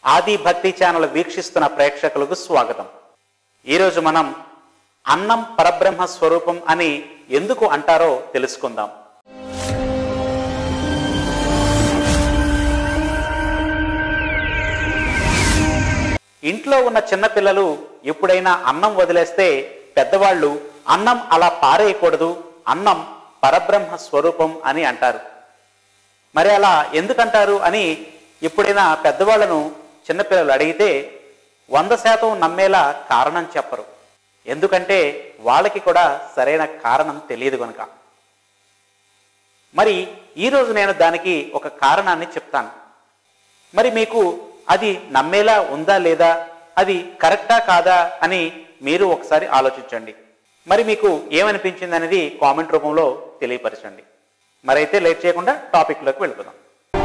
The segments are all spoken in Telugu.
ఆది భక్తి ఛానల్ వీక్షిస్తున్న ప్రేక్షకులకు స్వాగతం. ఈరోజు మనం అన్నం పరబ్రహ్మ స్వరూపం అని ఎందుకు అంటారో తెలుసుకుందాం. ఇంట్లో ఉన్న చిన్నపిల్లలు ఎప్పుడైనా అన్నం వదిలేస్తే పెద్దవాళ్ళు అన్నం అలా పారేయకూడదు, అన్నం పరబ్రహ్మ స్వరూపం అని అంటారు. మరి అలా ఎందుకంటారు అని ఎప్పుడైనా పెద్దవాళ్లను చిన్నపిల్లలు అడిగితే 100% నమ్మేలా కారణం చెప్పరు. ఎందుకంటే వాళ్ళకి కూడా సరైన కారణం తెలియదు కనుక. మరి ఈరోజు నేను దానికి ఒక కారణాన్ని చెప్తాను. మరి మీకు అది నమ్మేలా ఉందా లేదా, అది కరెక్టా కాదా అని మీరు ఒకసారి ఆలోచించండి. మరి మీకు ఏమనిపించింది అనేది కామెంట్ రూపంలో తెలియపరచండి. మరైతే లేట్ చేయకుండా టాపిక్లోకి వెళ్ళిపోదాం.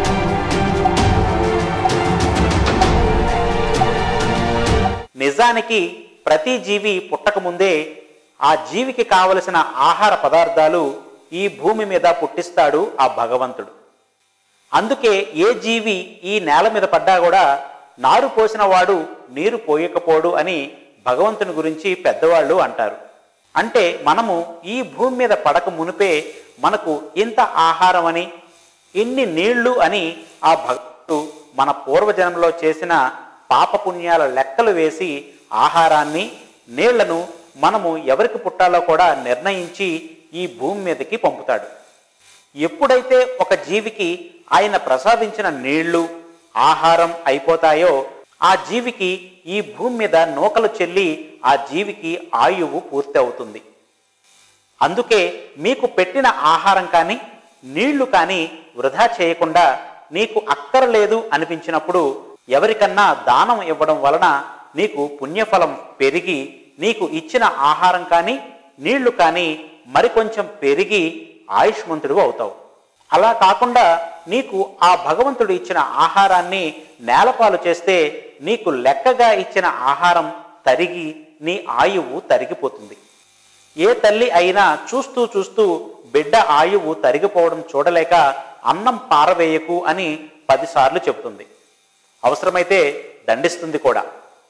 నిజానికి ప్రతి జీవి పుట్టక ముందే ఆ జీవికి కావలసిన ఆహార పదార్థాలు ఈ భూమి మీద పుట్టిస్తాడు ఆ భగవంతుడు. అందుకే ఏ జీవి ఈ నేల మీద పడ్డా కూడా నారు పోసిన వాడు నీరు పోయకపోడు అని భగవంతుని గురించి పెద్దవాళ్ళు అంటారు. అంటే మనము ఈ భూమి మీద పడక మునిపే మనకు ఇంత ఆహారం అని, ఇన్ని నీళ్లు అని ఆ భగవంతుడు మన పూర్వజన్మలో చేసిన పాపపుణ్యాల లెక్కలు వేసి ఆహారాన్ని, నీళ్లను మనము ఎవరికి పుట్టాలో కూడా నిర్ణయించి ఈ భూమి మీదకి పంపుతాడు. ఎప్పుడైతే ఒక జీవికి ఆయన ప్రసాదించిన నీళ్లు, ఆహారం అయిపోతాయో ఆ జీవికి ఈ భూమి మీద నూకలు చెల్లి ఆ జీవికి ఆయువు పూర్తి అవుతుంది. అందుకే మీకు పెట్టిన ఆహారం కానీ నీళ్లు కానీ వృధా చేయకుండా నీకు అక్కరలేదు అనిపించినప్పుడు ఎవరికన్నా దానం ఇవ్వడం వలన నీకు పుణ్యఫలం పెరిగి నీకు ఇచ్చిన ఆహారం కానీ నీళ్లు కానీ మరికొంచెం పెరిగి ఆయుష్మంతుడు అవుతావు. అలా కాకుండా నీకు ఆ భగవంతుడు ఇచ్చిన ఆహారాన్ని నేలపాలు చేస్తే నీకు లెక్కగా ఇచ్చిన ఆహారం తరిగి నీ ఆయువు తరిగిపోతుంది. ఏ తల్లి అయినా చూస్తూ చూస్తూ బిడ్డ ఆయువు తరిగిపోవడం చూడలేక అన్నం పారవేయకు అని 10 సార్లు చెబుతుంది. అవసరమైతే దండిస్తుంది కూడా.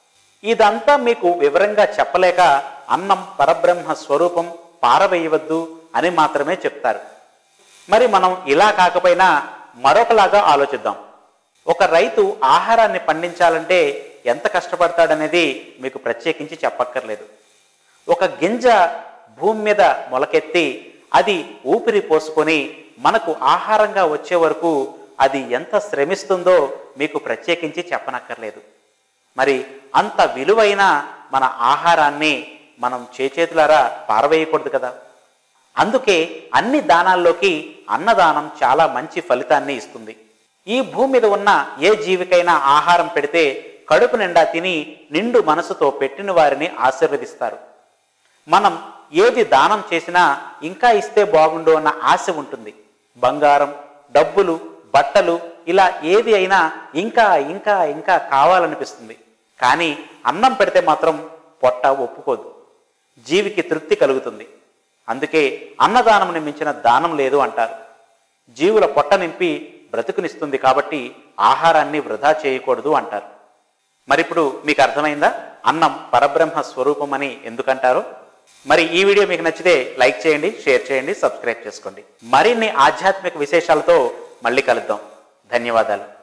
ఇదంతా మీకు వివరంగా చెప్పలేక అన్నం పరబ్రహ్మ స్వరూపం, పారవేయవద్దు అని మాత్రమే చెప్తారు. మరి మనం ఇలా కాకపోయినా మరొకలాగా ఆలోచిద్దాం. ఒక రైతు ఆహారాన్ని పండించాలంటే ఎంత కష్టపడతాడనేది మీకు ప్రత్యేకించి చెప్పక్కర్లేదు. ఒక గింజ భూమి మీద మొలకెత్తి అది ఊపిరి పోసుకొని మనకు ఆహారంగా వచ్చే వరకు అది ఎంత శ్రమిస్తుందో మీకు ప్రత్యేకించి చెప్పనక్కర్లేదు. మరి అంత విలువైన మన ఆహారాన్ని మనం చేతులారా పారవేయకూడదు కదా. అందుకే అన్ని దానాల్లోకి అన్నదానం చాలా మంచి ఫలితాన్ని ఇస్తుంది. ఈ భూమి మీద ఉన్న ఏ జీవికైనా ఆహారం పెడితే కడుపు నిండా తిని నిండు మనసుతో పెట్టిన వారిని ఆశీర్వదిస్తారు. మనం ఏది దానం చేసినా ఇంకా ఇస్తే బాగుండు అన్న ఆశ ఉంటుంది. బంగారం, డబ్బులు, బట్టలు ఇలా ఏది అయినా ఇంకా ఇంకా ఇంకా కావాలనిపిస్తుంది. కానీ అన్నం పెడితే మాత్రం పొట్ట ఒప్పుకోదు, జీవికి తృప్తి కలుగుతుంది. అందుకే అన్నదానముని మించిన దానం లేదు అంటారు. జీవుల పొట్ట నింపి బ్రతుకునిస్తుంది కాబట్టి ఆహారాన్ని వృధా చేయకూడదు అంటారు. మరిప్పుడు మీకు అర్థమైందా అన్నం పరబ్రహ్మ స్వరూపం అని ఎందుకంటారో? మరి ఈ వీడియో మీకు నచ్చితే లైక్ చేయండి, షేర్ చేయండి, సబ్స్క్రైబ్ చేసుకోండి. మరిన్ని ఆధ్యాత్మిక విశేషాలతో మళ్ళీ కలుద్దాం. ధన్యవాదాలు.